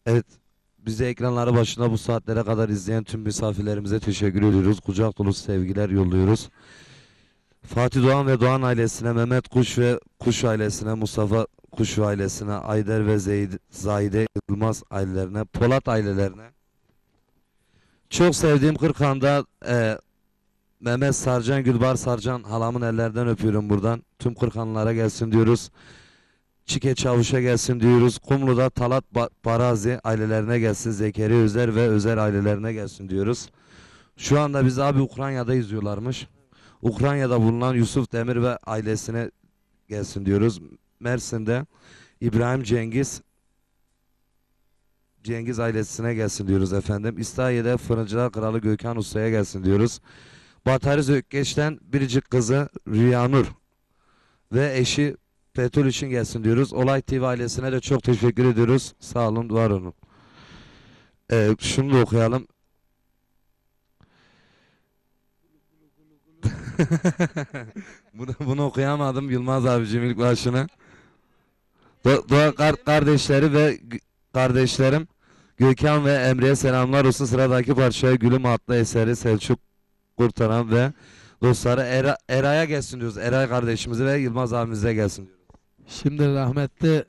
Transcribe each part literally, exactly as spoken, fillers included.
Evet, bizi ekranları başında bu saatlere kadar izleyen tüm misafirlerimize teşekkür ediyoruz. Kucak dolusu sevgiler yolluyoruz. Fatih Doğan ve Doğan ailesine, Mehmet Kuş ve Kuş ailesine, Mustafa Kuş ailesine, Ayder ve Zeyd, Zahide Yılmaz ailelerine, Polat ailelerine. Çok sevdiğim Kırkhan'da e, Mehmet Sarcan, Gülbar Sarcan halamın ellerinden öpüyorum buradan. Tüm Kırkhanlılara gelsin diyoruz. Çike Çavuş'a gelsin diyoruz. Kumlu'da Talat Ba- Barazi ailelerine gelsin. Zekeriya Özer ve Özer ailelerine gelsin diyoruz. Şu anda biz abi Ukrayna'da izliyorlarmış. Ukrayna'da bulunan Yusuf Demir ve ailesine gelsin diyoruz. Mersin'de İbrahim Cengiz Cengiz ailesine gelsin diyoruz efendim. İslahiye'de Fırıncılar Kralı Gökhan Usta'ya gelsin diyoruz. Batariz Ökkeş'ten biricik kızı Rüyanur ve eşi Petrol için gelsin diyoruz. Olay T V ailesine de çok teşekkür ediyoruz. Sağ olun, var olun. Ee, şunu da okuyalım. bunu, bunu okuyamadım Yılmaz abicim ilk başını. Do Doğa kar kardeşleri ve kardeşlerim Gökhan ve Emre'ye selamlar olsun. Sıradaki parçaya Gülüm adlı eseri Selçuk Kurtaran ve dostları Era Eray'a gelsin diyoruz. Eray kardeşimize ve Yılmaz abimize gelsin diyoruz. Şimdi rahmetli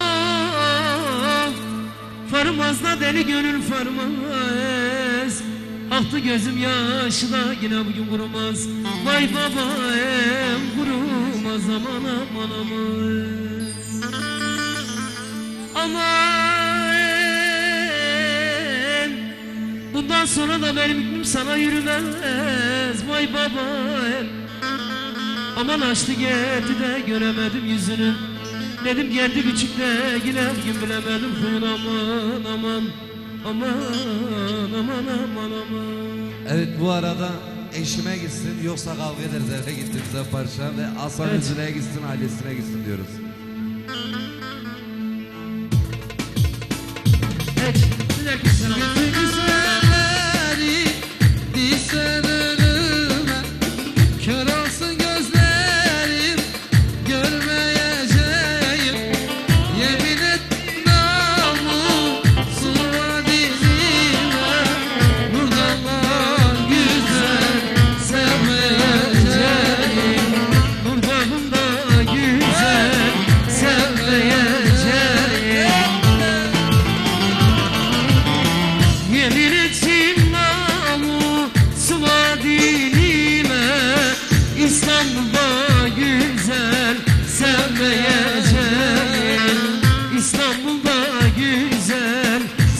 Farmazda deli gönül farmaz. Aktı gözüm yaşı da yine bugün kurumaz. Vay babaem kurumaz aman aman aman. Aman bundan sonra da benim hükmüm sana yürümez. Vay babaem. Aman açtı geldi de göremedim yüzünü. Dedim geldi küçük de yine bugün bilemedim huyun aman aman. Aman aman aman aman. Evet, bu arada eşime gitsin yoksa kavga ederiz eve gittiğimizde parça ve Hasan Evet. Üzüle'ye gitsin, ailesine gitsin diyoruz. Evet, siz herkes selam. güzelleri dişen önüme, kör olsun gözlerim görmeyeceğim. Yemin ettim namusuma dilime, buradan var güzel sevmeyeceğim. Kurbanımda güzel sevmeyeceğim. Yemin ettim namusuma dilime, İstanbul'da güzel sevmeyeceğim. İstanbul'da güzel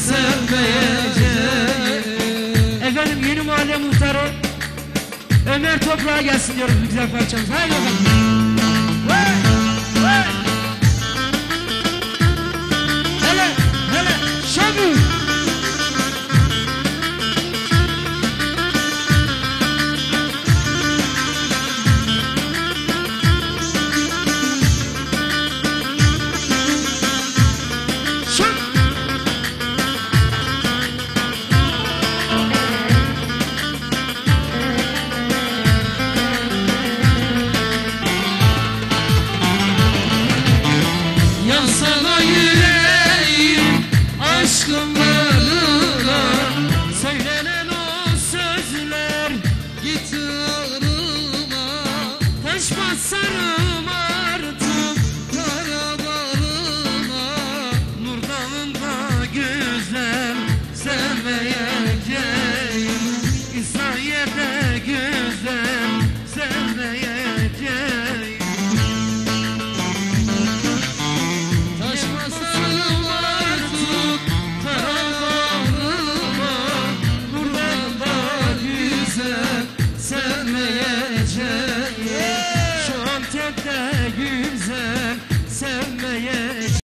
sevmeyeceğim. Efendim yeni mahalle muhtarı Ömer Toprağa gelsin diyoruz bu güzel parçamız. Haydi bakalım. Vay, vay.